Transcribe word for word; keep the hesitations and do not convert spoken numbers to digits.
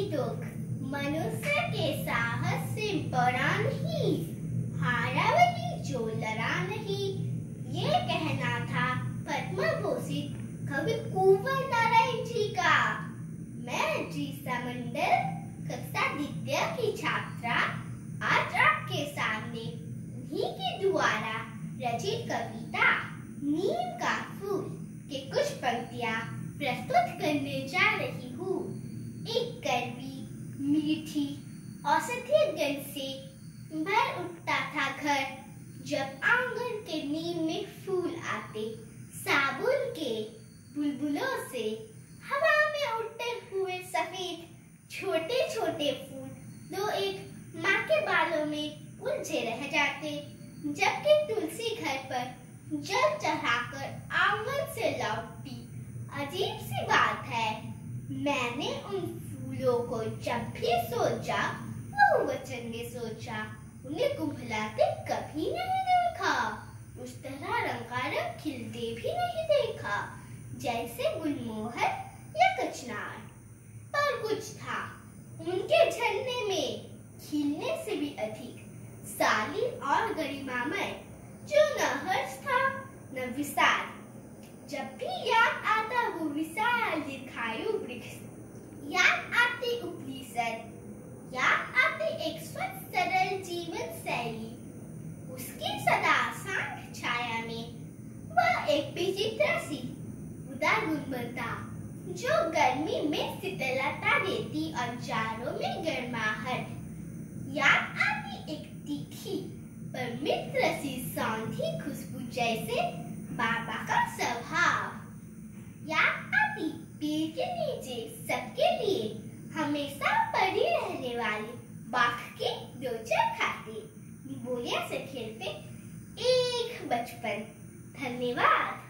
दुख मनुष्य के साहस से बड़ा नहीं, हारा वही जो लड़ा नहीं। ये कहना था पद्म भूषित कवि कुंवर नारायण जी का। मैं अद्रिशा मंडल कक्षा द्वितीय की छात्रा आज आपके सामने उन्हीं के द्वारा रचित कविता नीम का फूल के कुछ पंक्तियां प्रस्तुत करने जा रही हूँ। एक कड़वी मीठी औषधीय गंध से भर उठता था घर, जब आंगन के नीम में फूल आते। साबुन के बुलबुलों से हवा में उड़ते हुए सफेद छोटे छोटे फूल दो एक माँ के बालों में उलझे रह जाते। जबकि तुलसी घर पर जल चढ़ाकर आंगन से लौटती। अजीब सी बात है, मैंने उन फूलों को जब भी सोचा बहुवचन में सोचा, उन्हें कुम्भलाते कभी नहीं देखा। उस तरह रंगारंग खिलते भी नहीं देखा, जैसे गुलमोहर या कचनार। पर कुछ था उनके झरने में, खिलने से भी अधिक शालीन और गरिमामय, जो न हर्ष था न विशाल। जब भी याद आता वो विशाल दीर्घायु वृक्ष, याद आती उपनिषद, याद आती एक स्वच्छ सरल जीवन शैली। उसकी सदा शांत छाया में वह एक विचित्र सी उदार गुणवत्ता, जो गर्मी में शीतलता देती और जाड़ों में गर्माहट। याद आती एक तीखी पर मित्र सी सौंधी खुशबू, जैसे बाबा का स्वभाव। याद आती पेड़ के नीचे सबके लिए हमेशा पड़ी रहने वाले बाघ के दो चार खाते, निबोलिया से खेलते एक बचपन। धन्यवाद।